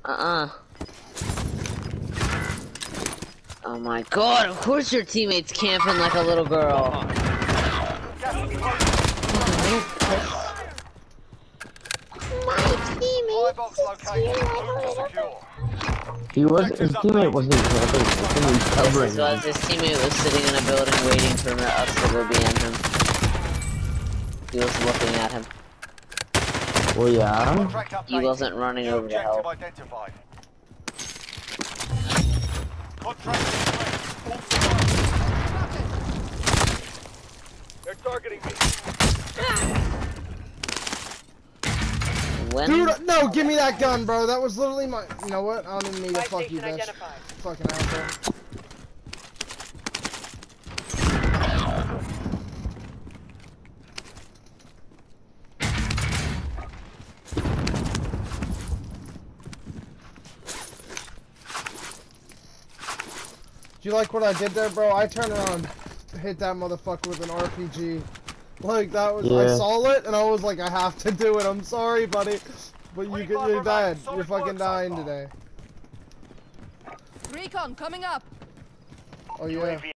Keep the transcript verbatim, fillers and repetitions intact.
Uh-uh. Oh my god, of course your teammate's camping like a little girl. He was, his teammate wasn't camping, his teammate was covering him. His teammate was sitting in a building waiting for us to go behind him. He was looking at him. Well, yeah. He wasn't running over to help. They're targeting me. When? Dude, no, give me that gun, bro. That was literally my. You know what? I don't even need to fuck you, bitch. Fucking asshole. Do you like what I did there, bro? I turned around, hit that motherfucker with an R P G. Like, that was, yeah. I saw it, and I was like, I have to do it. I'm sorry, buddy. But you, you're dead. You're fucking dying today. Recon coming up. Oh, yeah.